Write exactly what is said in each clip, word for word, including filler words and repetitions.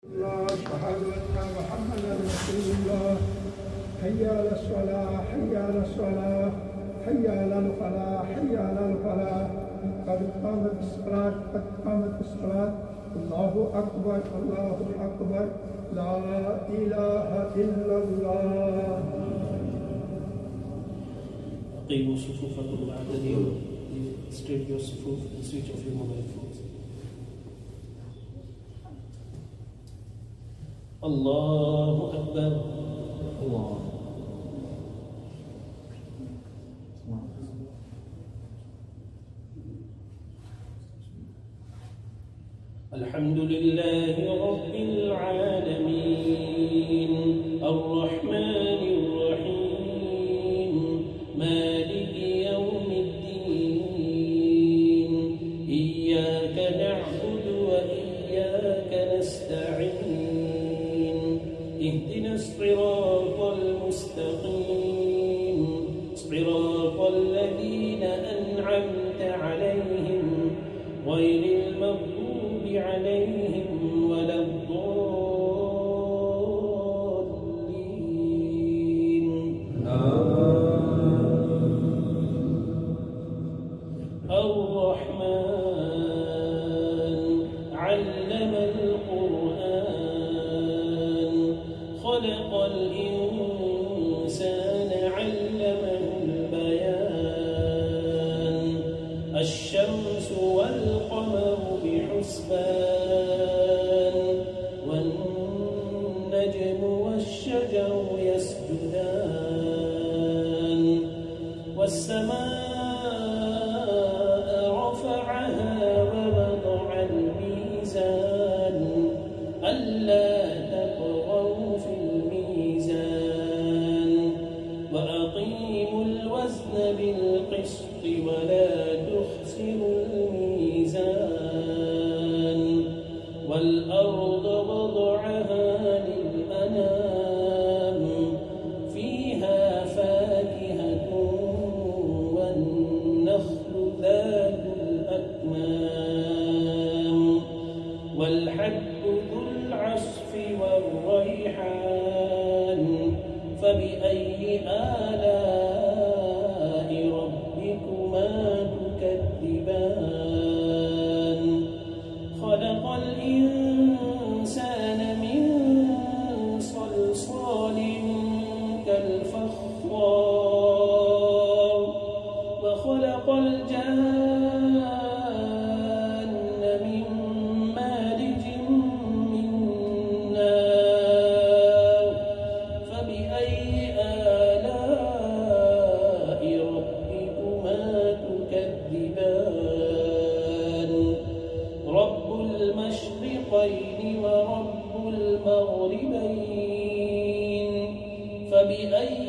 الله أشهد أن محمدا رسول الله. حي على الصلاة حي على الصلاة حي على الفلاح حي على الفلاح. قد قامت الصلاة قد قامت الصلاة. الله أكبر الله أكبر. لا إله إلا الله. أقيموا صفوفكم واعتدلوا. Straight your صفوف and switch off your mobile phones. الله أكبر. الله الحمد لله رب العالمين الرحمن الرحيم مالك يوم الدين إياك نعبد وإياك نستعين اهدنا الصراط المستقيم صراط الذين أنعمت عليهم غير المغضوب عليهم ولا الضالين. الرحمن علم القرآن خلق الإنسان علمه البيان الشمس والقمر بحسبان والنجم والشجر يسجدان والسماء رفعها ووضع الميزان ألا تطغوا في الميزان وأقيموا الوزن بالقسط ولا تخسروا الميزان والأرض وضعها للأنام فيها فاكهة والنخل ذات الأكمام والحب ذو العصف والريحان فبأي آلاء ربكما تكذبان خلق الإنسان من صلصال كالفخار وخلق الجان من مارج من نار فبأي آلاء ربكما تكذبان رب المشرقين ورب المغربين فبأي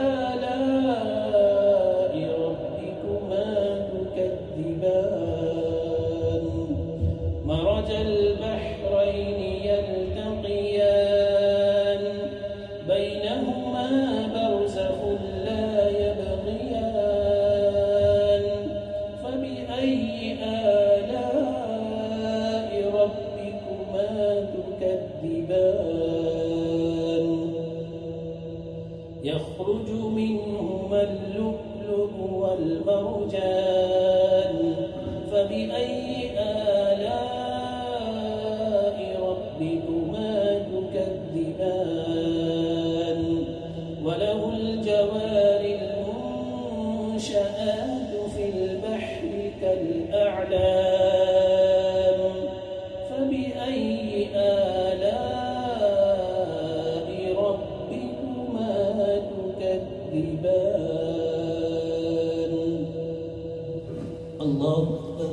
آلاء ربكما تكذبان مرج البحرين يلتقيان بينهما برزخ لا يبغيان فبأي آلاء ربكما تكذبان يخرج منهما اللؤلؤ والمرجان فبأي آلاء ربكما تكذبان وله الجوار المنشآت في البحر كالأعلام فبأي آلاء ربكما تكذبان الله أكبر.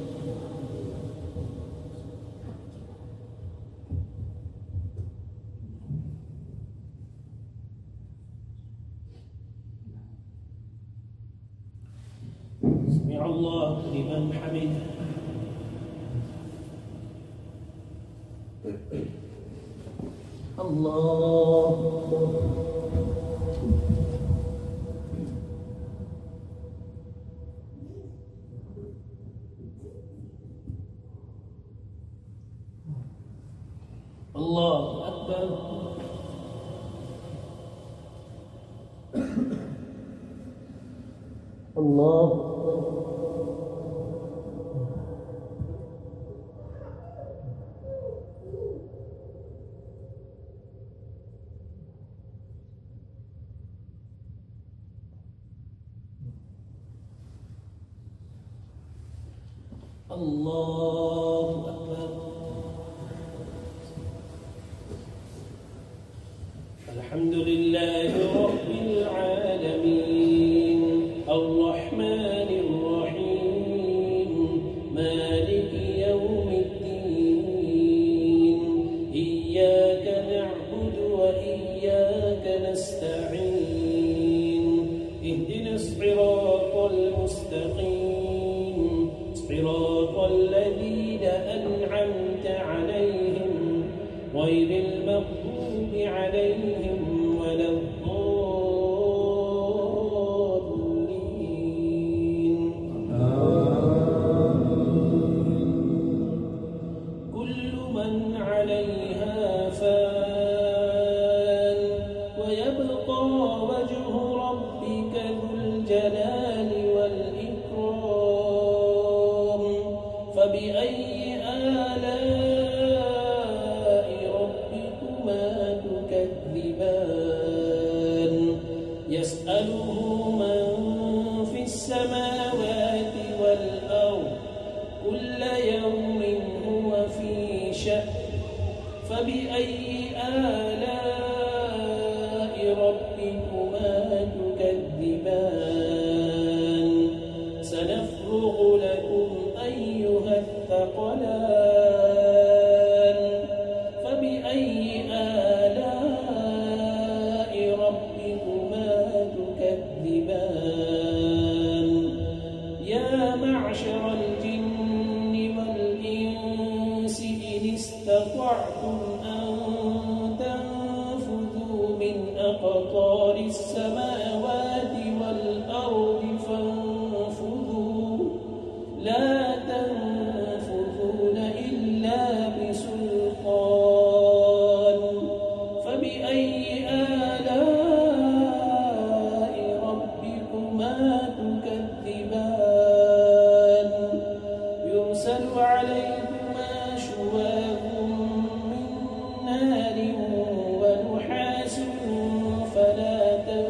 سمع الله لمن حمده. الله الله أكبر. الله الله أكبر. الحمد لله رب العالمين الرحمن الرحيم مالك يوم الدين إياك نعبد وإياك نستعين اهدنا الصراط المستقيم صراط الذين أنعمت عليهم غير المغضوب عليهم ولا الضالين. كل من عليها فان ويبقى وجه ربك ذو الجلال والإكرام فبأي آلاء ربكما تكذبان يسأله من في السماوات والأرض كل يوم هو في شأن فبأي آلاء ربكما تكذبان سنفرغ لكم أيها الثقلان فبأي آلاء ربكما تكذبان يا معشر الجن والإنس إن استطعتم أن تنفذوا من أقطار السماوات والأرض فانفذوا لا تنفذون إلا بسلطان فبأي آلاء ربكما تكذبان يرسل عليكما شواظ من نار ونحاس فلا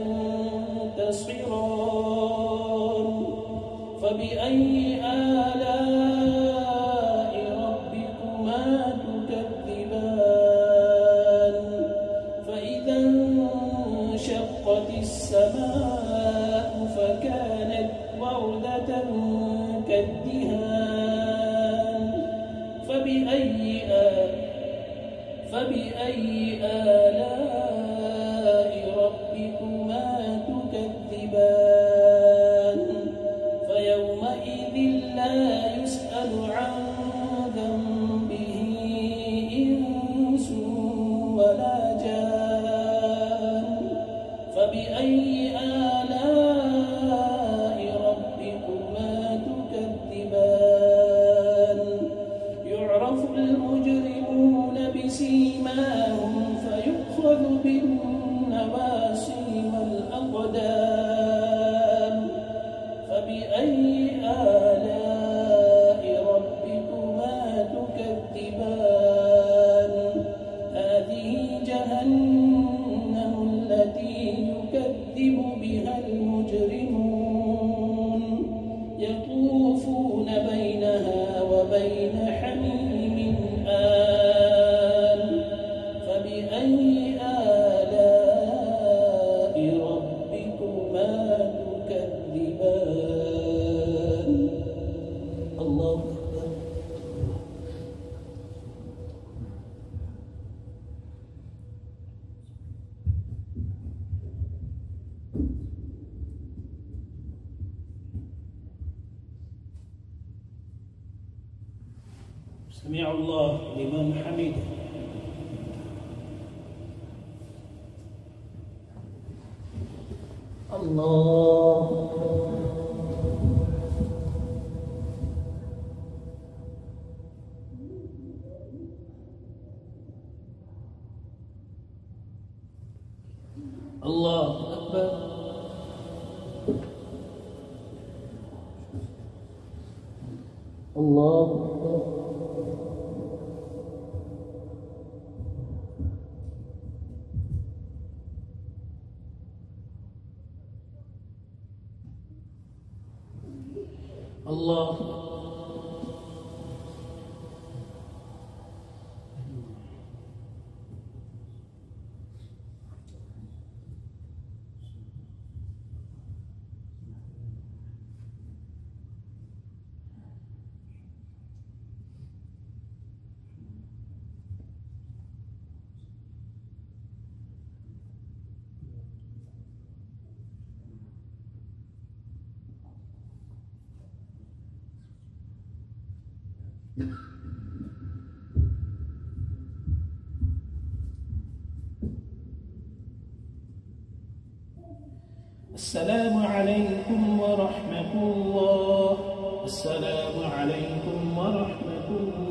تنتصران فبأي آلاء ربكما تكذبان فإذا انشقت السماء فكانت وردة كالدهان فبأي آلاء فبأي آلاء ربكما تكذبان فيومئذ لا يسأل عن ذنبه إنس ولا جان فبأي آلاء ربكما تكذبان يعرف المجرمون بسيماهم فيؤخذ بالنواصي والأقدام فبأي آلاء ربكما تكذبان هذه جهنم التي يكذب بها المجرمون يطوفون بينها وبين حميم آن فبأي آلاء ربكما تكذبان الله أكبر. سمع الله لمن حمده. الله الله أكبر. الله أكبر. الله أكبر. السلام عليكم ورحمة الله. السلام عليكم ورحمة الله.